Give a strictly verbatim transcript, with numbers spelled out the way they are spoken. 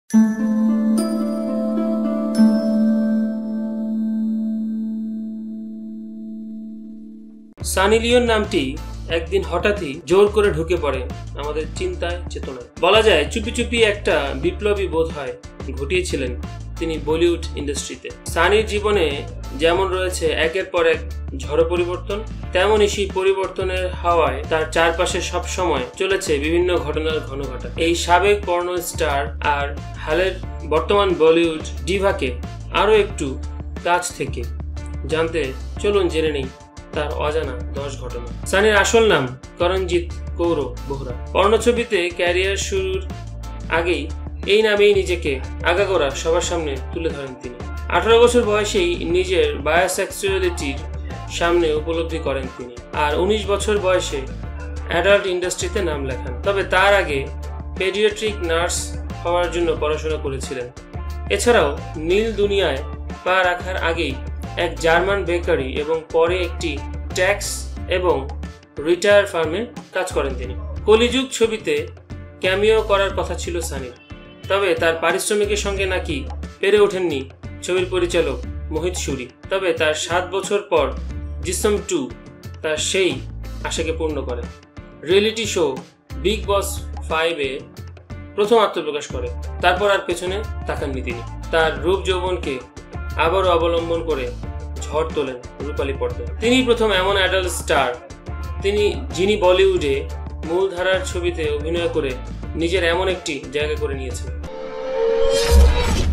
Sunny Leone নামটি একদিন হঠাৎই জোর করে ঢুকে পড়ে আমাদের চিন্তায় চেতনায়। বলা যায় চুপি চুপি একটা বিপ্লবী বোধ হয় ঘটিয়েছিলেন তিনি বলিউড ইন্ডাস্ট্রিতে। সানির জীবনে যেমন রয়েছে একের পর এক ঝড়ো পরিবর্তন, তেমনই সেই পরিবর্তনের হাওয়ায় তার চারপাশে সব সময় চলেছে বিভিন্ন ঘটনার ঘন ঘটা। এই সাবেক পর্নো স্টার আর হালের বর্তমান বলিউড ডিভাকে আরো একটু কাছ থেকে জানতে চলুন জেনে নেই তার অজানা দশ ঘটনা। সানির আসল নাম করণজিৎ কৌর বোহরা। পর্নো ছবিতে ক্যারিয়ার শুরুর আগেই এই নামেই নিজেকে আগাগোড়া সবার সামনে তুলে ধরেন তিনি। আঠারো বছর বয়সেই নিজের বায়োসেক্সুয়ালিটির সামনে উপলব্ধি করেন তিনি, আর উনিশ বছর বয়সে অ্যাডাল্ট ইন্ডাস্ট্রিতে নাম লেখান। তবে তার আগে পেডিয়াট্রিক নার্স হওয়ার জন্য পড়াশোনা করেছিলেন। এছাড়াও নীল দুনিয়ায় পা রাখার আগেই এক জার্মান বেকারি এবং পরে একটি ট্যাক্স এবং রিটায়ার ফার্মে কাজ করেন তিনি। কলিযুগ ছবিতে ক্যামিও করার কথা ছিল সানির, তবে তার পারিশ্রমিকের সঙ্গে নাকি পেরে ওঠেননি ছবির পরিচালক মোহিত সুরি। তবে তার সাত বছর পর জিসম টু তার সেই আশাকে পূর্ণ করে। রিয়েলিটি শো বিগ বস ফাইভে প্রথম আত্মপ্রকাশ করে, তারপর আর পেছনে তাকাননি তিনি। তার রূপ যৌবনকে আবারও অবলম্বন করে ঝড় তোলেন রূপালী পর্দায়। তিনি প্রথম এমন অ্যাডাল্ট স্টার তিনি যিনি বলিউডে মূলধারার ছবিতে অভিনয় করে নিজের এমন একটি জায়গা করে নিয়েছেন।